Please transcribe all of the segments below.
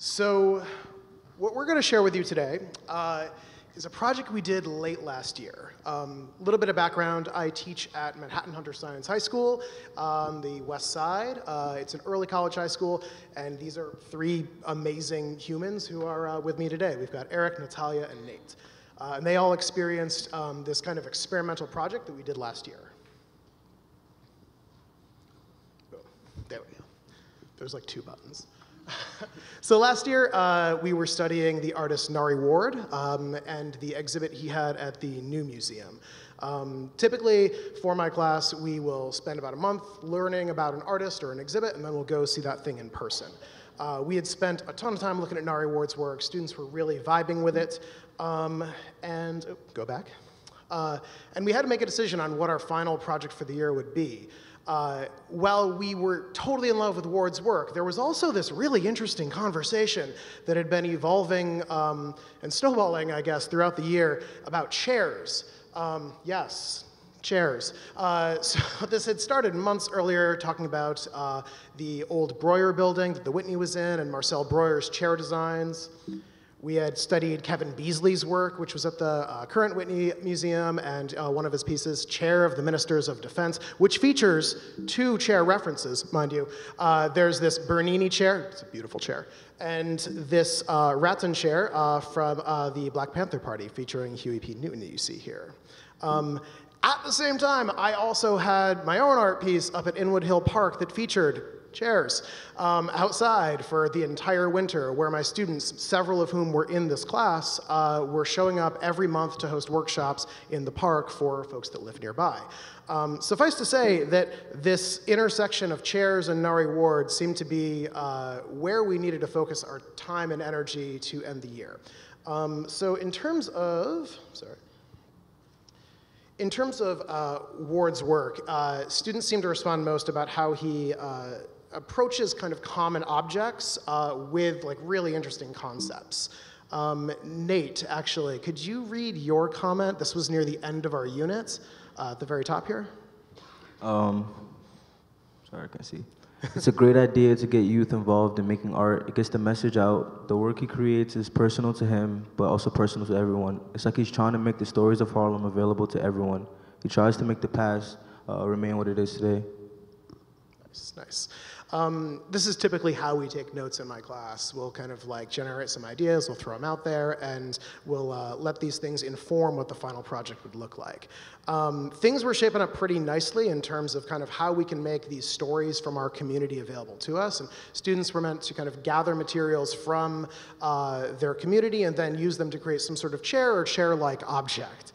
So what we're going to share with you today is a project we did late last year. A little bit of background, I teach at Manhattan Hunter Science High School on the west side. It's an early college high school, and these are three amazing humans who are with me today. We've got Eric, Natalia, and Nate. And they all experienced this kind of experimental project that we did last year. Boom. There we go. There's like 2 buttons. So last year, we were studying the artist Nari Ward and the exhibit he had at the New Museum. Typically, for my class, we will spend about a month learning about an artist or an exhibit, and then we'll go see that thing in person. We had spent a ton of time looking at Nari Ward's work. Students were really vibing with it. Go back. And we had to make a decision on what our final project for the year would be. While we were totally in love with Ward's work, there was also this really interesting conversation that had been evolving and snowballing, I guess, throughout the year about chairs. Yes, chairs. So this had started months earlier, talking about the old Breuer building that the Whitney was in and Marcel Breuer's chair designs. We had studied Kevin Beasley's work, which was at the current Whitney Museum, and one of his pieces, Chair of the Ministers of Defense, which features 2 chair references, mind you. There's this Bernini chair, it's a beautiful chair, and this Rattan chair from the Black Panther Party, featuring Huey P. Newton that you see here. At the same time, I also had my own art piece up at Inwood Hill Park that featured chairs outside for the entire winter, where my students, several of whom were in this class, were showing up every month to host workshops in the park for folks that live nearby. Suffice to say that this intersection of chairs and Nari Ward seemed to be where we needed to focus our time and energy to end the year. So in terms of, Ward's work, students seem to respond most about how he approaches kind of common objects with like really interesting concepts. Nate, actually, could you read your comment? This was near the end of our unit, at the very top here. Sorry, I can't see. It's a great idea to get youth involved in making art. It gets the message out. The work he creates is personal to him, but also personal to everyone. It's like he's trying to make the stories of Harlem available to everyone. He tries to make the past remain what it is today. Nice, nice. This is typically how we take notes in my class. We'll kind of like generate some ideas, we'll throw them out there, and we'll let these things inform what the final project would look like. Things were shaping up pretty nicely in terms of kind of how we can make these stories from our community available to us. And students were meant to kind of gather materials from their community and then use them to create some sort of chair or chair-like object.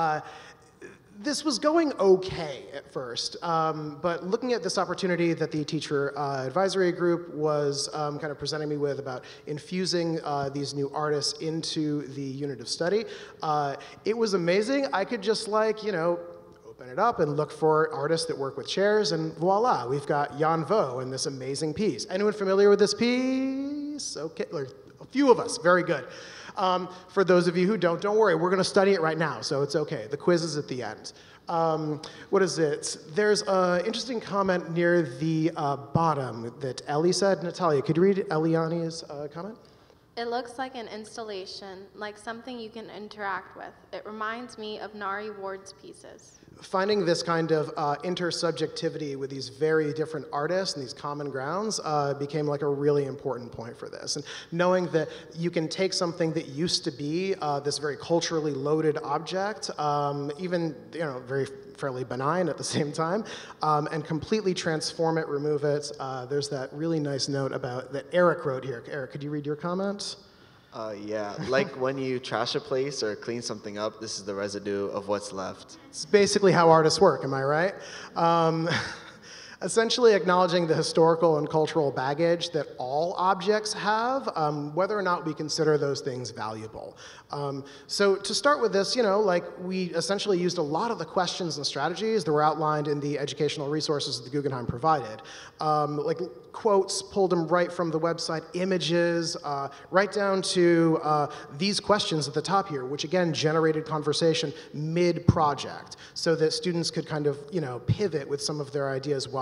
This was going okay at first, but looking at this opportunity that the teacher advisory group was kind of presenting me with about infusing these new artists into the unit of study, it was amazing. I could just like, you know, open it up and look for artists that work with chairs, and voila, we've got Jan Vo in this amazing piece. Anyone familiar with this piece? Okay, like a few of us, very good. For those of you who don't worry, we're going to study it right now, so it's okay. The quiz is at the end. What is it? There's an interesting comment near the bottom that Ellie said. Natalia, could you read Eliani's comment? It looks like an installation, like something you can interact with. It reminds me of Nari Ward's pieces. Finding this kind of intersubjectivity with these very different artists and these common grounds became like a really important point for this. And knowing that you can take something that used to be this very culturally loaded object, even fairly benign at the same time, and completely transform it, remove it. There's that really nice note about that Eric wrote here. Eric, could you read your comment? Yeah, like when you trash a place or clean something up, this is the residue of what's left. It's basically how artists work, am I right? Essentially acknowledging the historical and cultural baggage that all objects have, whether or not we consider those things valuable. So to start with this, you know, like we essentially used a lot of the questions and strategies that were outlined in the educational resources that the Guggenheim provided. Like quotes, pulled them right from the website, images, right down to these questions at the top here, which again generated conversation mid-project so that students could kind of, you know, pivot with some of their ideas while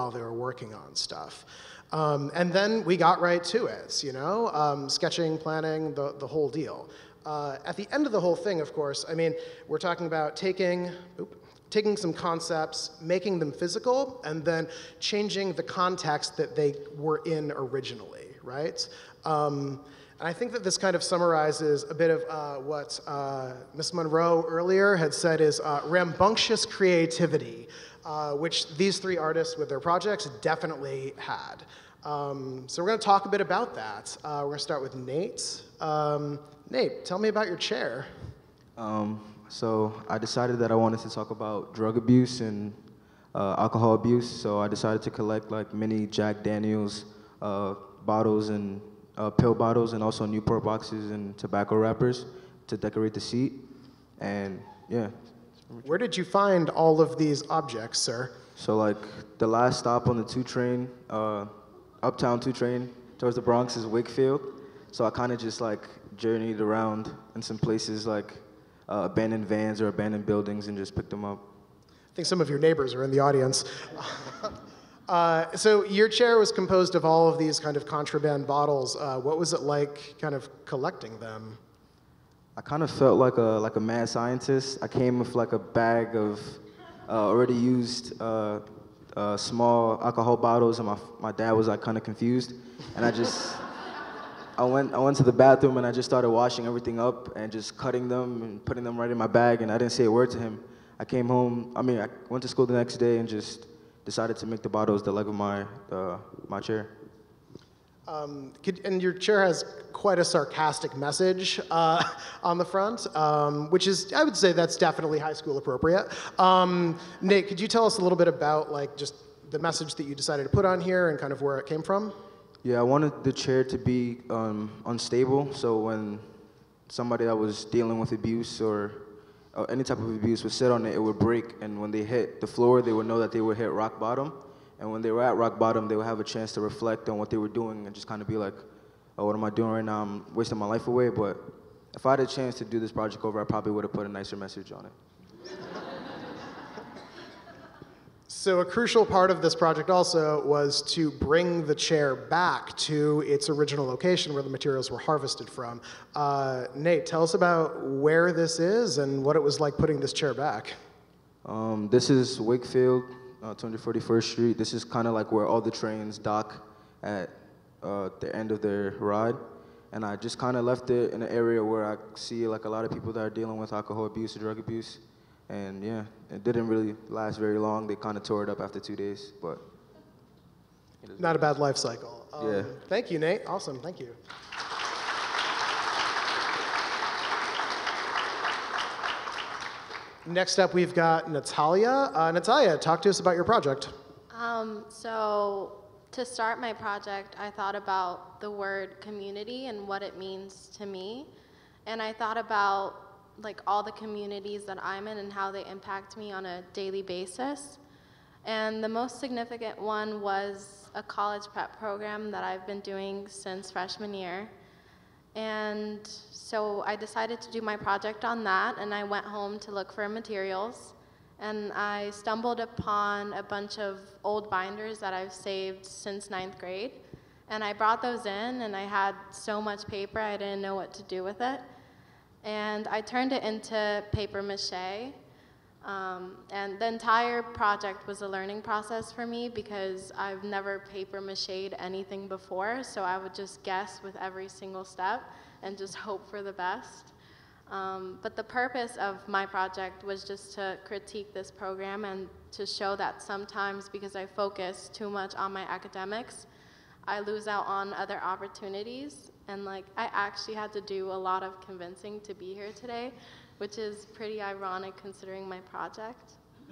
while they were working on stuff. And then we got right to it, you know, sketching, planning, the whole deal. At the end of the whole thing, of course, I mean, we're talking about taking some concepts, making them physical, and then changing the context that they were in originally, right? And I think that this kind of summarizes a bit of what Ms. Monroe earlier had said is rambunctious creativity, which these three artists with their projects definitely had. So we're going to talk a bit about that. We're going to start with Nate. Nate, tell me about your chair. So I decided that I wanted to talk about drug abuse and alcohol abuse. So I decided to collect like mini Jack Daniels bottles and pill bottles, and also Newport boxes and tobacco wrappers to decorate the seat. And yeah. Where did you find all of these objects, sir? So like the last stop on the 2 train, Uptown 2 train towards the Bronx is Wakefield. So I kind of just like journeyed around in some places like abandoned vans or abandoned buildings and just picked them up. I think some of your neighbors are in the audience. So your chair was composed of all of these kind of contraband bottles. What was it like kind of collecting them? I kind of felt like a mad scientist. I came with like a bag of already used small alcohol bottles, and my dad was like kind of confused, and I went to the bathroom and I just started washing everything up and just cutting them and putting them right in my bag, and I didn't say a word to him. I came home. I went to school the next day and just decided to make the bottles the leg of my chair. And your chair has quite a sarcastic message on the front, which is, I would say that's definitely high school appropriate. Nate, could you tell us a little bit about like just the message that you decided to put on here and kind of where it came from? Yeah, I wanted the chair to be unstable, so when somebody that was dealing with abuse or any type of abuse would sit on it, it would break, and when they hit the floor, they would know that they would hit rock bottom. And when they were at rock bottom, they would have a chance to reflect on what they were doing and just kind of be like, oh, what am I doing right now? I'm wasting my life away. But if I had a chance to do this project over, I probably would have put a nicer message on it. So a crucial part of this project also was to bring the chair back to its original location where the materials were harvested from. Nate, tell us about where this is and what it was like putting this chair back. This is Wakefield, 241st Street. This is kind of like where all the trains dock at the end of their ride. And I just kind of left it in an area where I see like a lot of people that are dealing with alcohol abuse or drug abuse. And yeah, it didn't really last very long. They kind of tore it up after 2 days, but. Not a bad life cycle. Yeah. Thank you, Nate. Awesome, thank you. Next up, we've got Natalia. Natalia, talk to us about your project. So to start my project, I thought about the word community and what it means to me. And I thought about like all the communities that I'm in and how they impact me on a daily basis. And the most significant one was a college prep program that I've been doing since freshman year. And so I decided to do my project on that, and I went home to look for materials. And I stumbled upon a bunch of old binders that I've saved since 9th grade. And I brought those in, and I had so much paper, I didn't know what to do with it. And I turned it into paper mache. And the entire project was a learning process for me because I've never paper mache'd anything before, so I would just guess with every single step and just hope for the best. But the purpose of my project was just to critique this program and to show that sometimes because I focus too much on my academics, I lose out on other opportunities. And like, I actually had to do a lot of convincing to be here today, which is pretty ironic considering my project.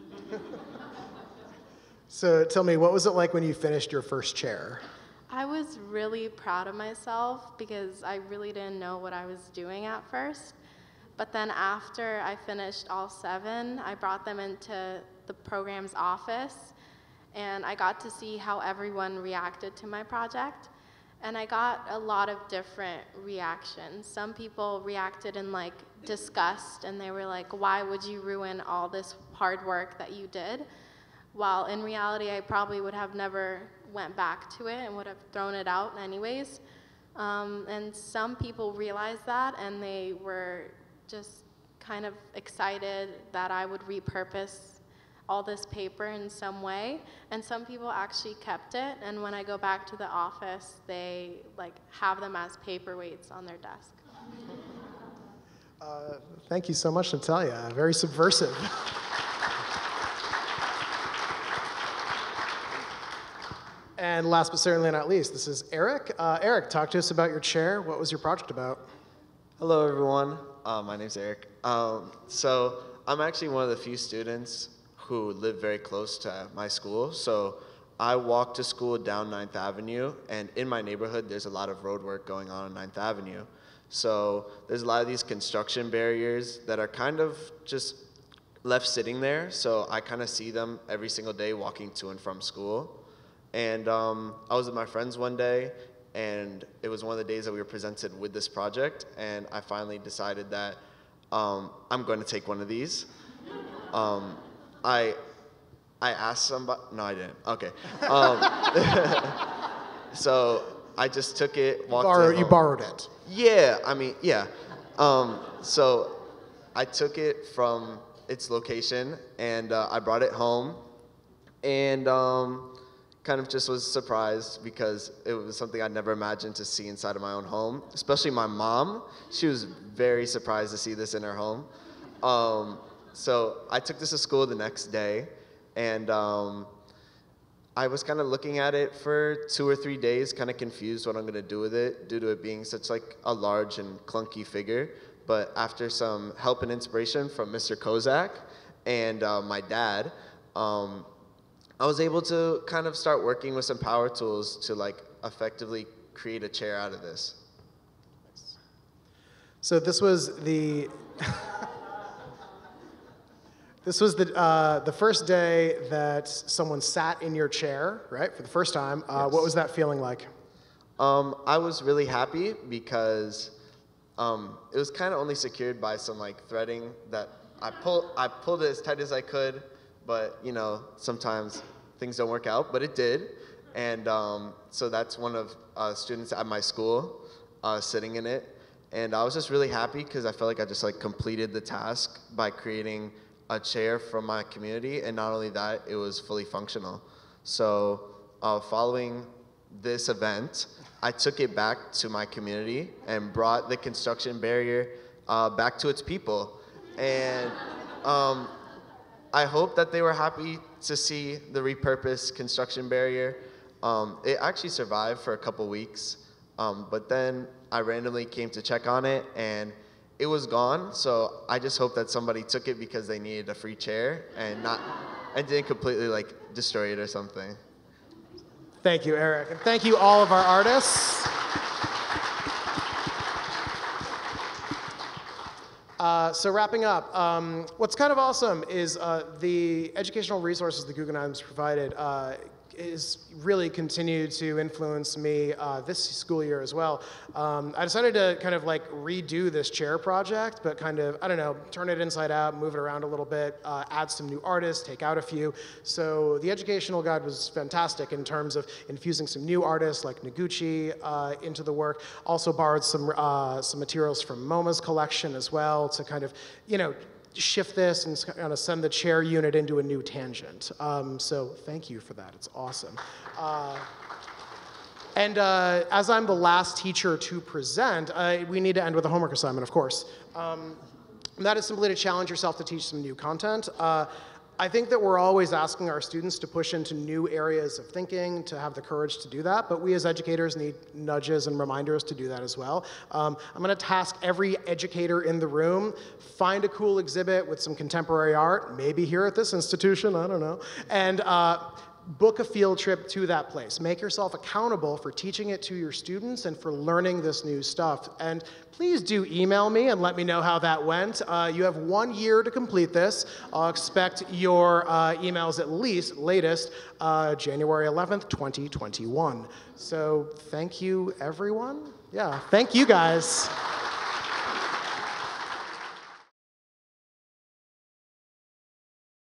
So tell me, what was it like when you finished your first chair? I was really proud of myself because I really didn't know what I was doing at first. But then after I finished all 7, I brought them into the program's office, and I got to see how everyone reacted to my project. And I got a lot of different reactions. Some people reacted in like disgust, and they were like, why would you ruin all this hard work that you did? while in reality I probably would have never went back to it and would have thrown it out anyways. And some people realized that, and they were just kind of excited that I would repurpose all this paper in some way. And some people actually kept it, and when I go back to the office, they like have them as paperweights on their desk. Thank you so much, Natalia. Very subversive. And last but certainly not least, this is Eric. Eric, talk to us about your chair. What was your project about? Hello, everyone. My name's Eric. So I'm actually one of the few students who live very close to my school. So I walk to school down 9th Avenue, and in my neighborhood, there's a lot of road work going on 9th Avenue. So there's a lot of these construction barriers that are kind of just left sitting there. So I kind of see them every single day walking to and from school. And I was with my friends one day, and it was one of the days that we were presented with this project, and I finally decided that I'm going to take one of these. I asked somebody, no, I didn't. Okay. So I just took it, walked it home. You borrowed it. Yeah, I mean, yeah. So I took it from its location, and I brought it home, and kind of just was surprised because it was something I'd never imagined to see inside of my own home, especially my mom. She was very surprised to see this in her home. So I took this to school the next day, and I was kind of looking at it for 2 or 3 days, kind of confused what I'm going to do with it due to it being such like a large and clunky figure. But after some help and inspiration from Mr. Kozak and my dad, I was able to kind of start working with some power tools to like effectively create a chair out of this. So this was the this was the first day that someone sat in your chair, right, for the first time. Yes. What was that feeling like? I was really happy because it was kind of only secured by some like threading that I pulled it as tight as I could, but you know, sometimes things don't work out, but it did. And so that's one of students at my school sitting in it. And I was just really happy because I felt like I just like completed the task by creating a chair from my community. And not only that, it was fully functional. So following this event, I took it back to my community and brought the construction barrier back to its people. And I hope that they were happy to see the repurposed construction barrier. It actually survived for a couple weeks, but then I randomly came to check on it, and it was gone. So I just hope that somebody took it because they needed a free chair and didn't completely like destroy it or something. Thank you, Eric, and thank you all of our artists. So wrapping up, what's kind of awesome is the educational resources the Guggenheim's provided is really continued to influence me this school year as well. I decided to kind of like redo this chair project, but kind of, I don't know, turn it inside out, move it around a little bit, add some new artists, take out a few. So the educational guide was fantastic in terms of infusing some new artists like Noguchi into the work. Also borrowed some materials from MoMA's collection as well to kind of, you know, shift this and kind of send the chair unit into a new tangent. So thank you for that. It's awesome. And as I'm the last teacher to present, we need to end with a homework assignment, of course. And that is simply to challenge yourself to teach some new content. I think that we're always asking our students to push into new areas of thinking, to have the courage to do that, but we as educators need nudges and reminders to do that as well. I'm gonna task every educator in the room, find a cool exhibit with some contemporary art, maybe here at this institution, I don't know, and book a field trip to that place. Make yourself accountable for teaching it to your students and for learning this new stuff. And please do email me and let me know how that went. You have 1 year to complete this. I'll expect your emails at least, latest, January 11th, 2021. So thank you, everyone. Yeah, thank you guys.